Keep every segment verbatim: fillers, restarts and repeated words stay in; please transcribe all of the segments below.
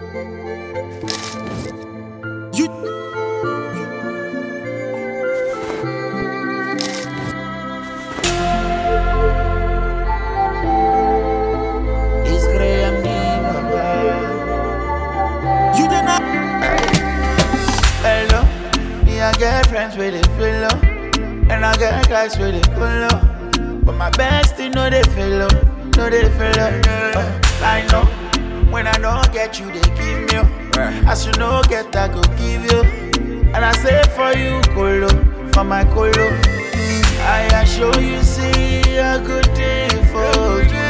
You. It's Graham Nima. You did not. Hello, me I get friends with it fellow, and I get guys with it follow. But my bestie know they fellow, know they fellow. Uh, I know when I don't get you, they give me. As you know, get I go give you. And I say for you, colo, for my colo. I assure you, see a good day for you.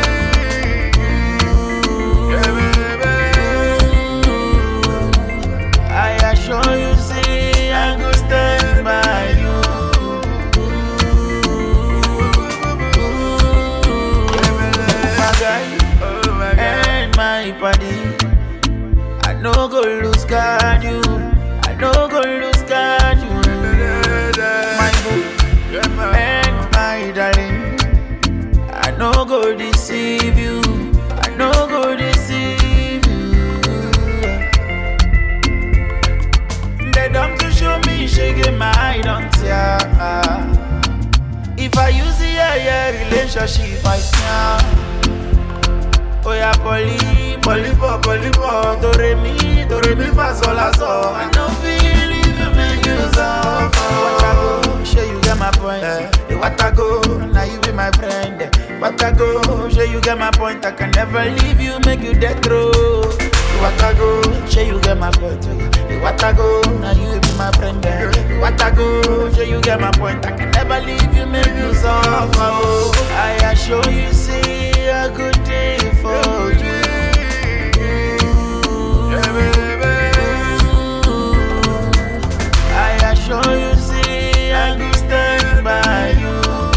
I assure you, see I go stand by you. My guy and my buddy, I no go lose guard you. I no go lose guard you. My boo and my darling, I no go deceive you. I no go deceive you. They don't to show me shaking my eye, don't ya? If I use the yeah, relationship, I snap. Oh yeah, poly, poly, po, poly, po. Do re mi, do re mi fa sol la sol. I don't feel even make you suffer. What I go, sure you get my point. Eh, what I go, now you be my friend. Eh, what I go, sure you get my point. I can never leave you, make you death row. What I go, sure you get my point. Eh, what I go, now you be my friend. Eh, what I go, sure you get my point. I can never leave you, make you suffer. Oh, I assure you, see a good day for you. I assure you, see, I will stand by you.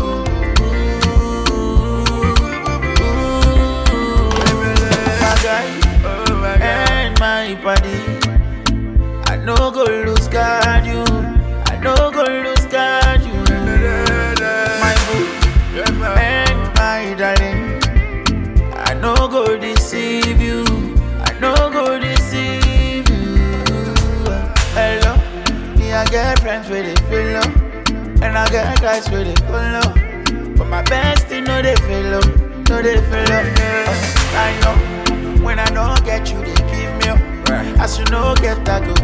My guy and my buddy, I no go lose guard you. I no go lose guard you. My boo and my darling, I no go deceive you. I no go deceive you. Hello, me I get friends with it fellow, and I get guys with it follow. But my bestie know they fellow, know they fellow. Uh, I know when I don't get you, they give me. As you know, get I go